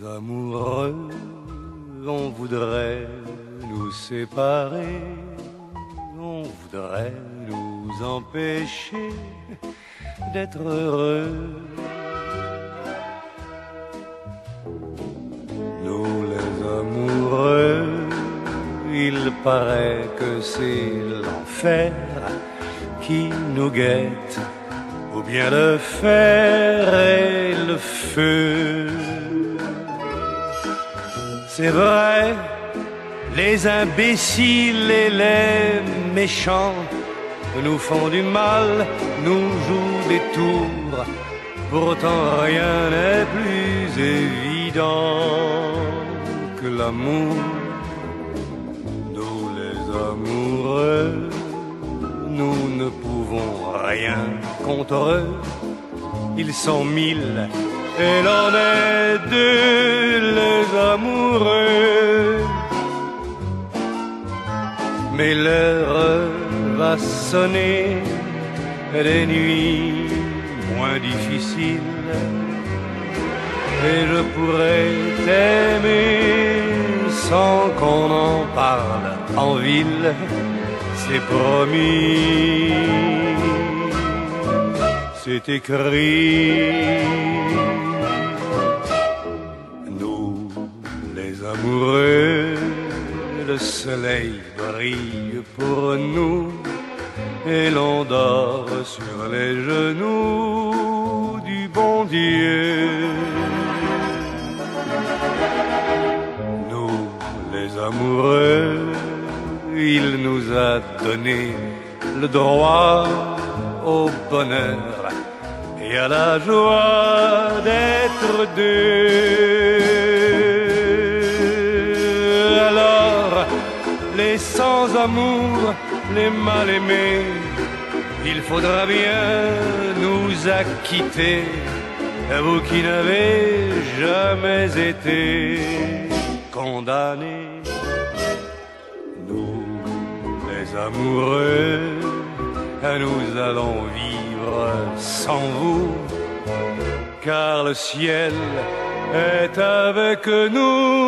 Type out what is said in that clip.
amoureux, on voudrait nous séparer, on voudrait nous empêcher d'être heureux. Nous les amoureux, il paraît que c'est l'enfer qui nous guette, ou bien le fer et le feu. C'est vrai, les imbéciles et les méchants nous font du mal, nous jouent des tours. Pourtant rien n'est plus évident que l'amour. Nous les amoureux, nous ne pouvons rien contre eux. Ils sont mille et l'on est deux, les amoureux. Mais l'heure va sonner des nuits moins difficiles, et je pourrais t'aimer sans qu'on en parle en ville, c'est promis, c'est écrit. Nous, les amoureux, le soleil brille pour nous et l'on dort sur les genoux du bon Dieu. Nous, les amoureux, il nous a donné le droit au bonheur et à la joie d'être deux. Alors, les sans-amour, les mal-aimés, il faudra bien nous acquitter, vous qui n'avez jamais été condamnés. Nous, les amoureux, nous allons vivre sans vous, car le ciel est avec nous.